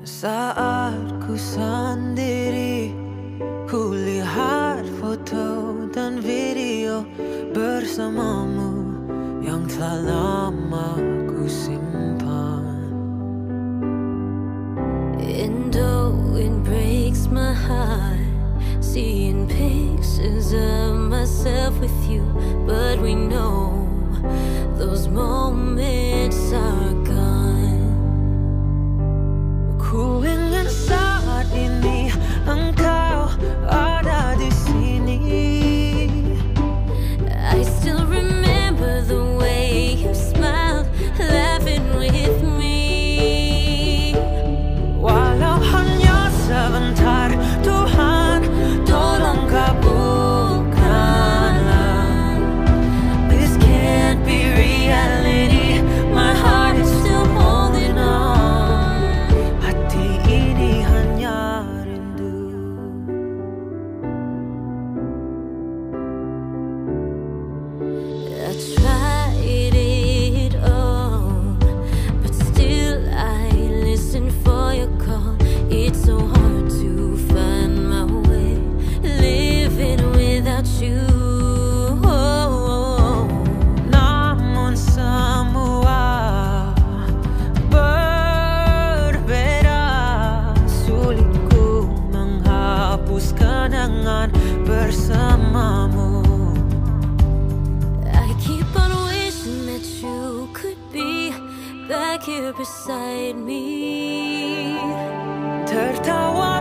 Saat ku sendiri, ku lihat foto dan video bersamamu yang telah lama ku simpan. And though it breaks my heart seeing pictures of myself with you, but we know those moments are gone. Ku ingin saat ini engkau ada di sini. I still remember the way you smiled, laughing with me. Walau hanya sebentar, Tuhan tolong kabulkanlah. This can't be reality. My heart is still holding on. Hati ini hanya rindu. I tried it all, but still I listen for your call. It's so hard to find my way, living without you. Namun semua berbeda, sulit ku menghapus kenangan bersamamu. I keep on wishing that you could be back here beside me. Tertawa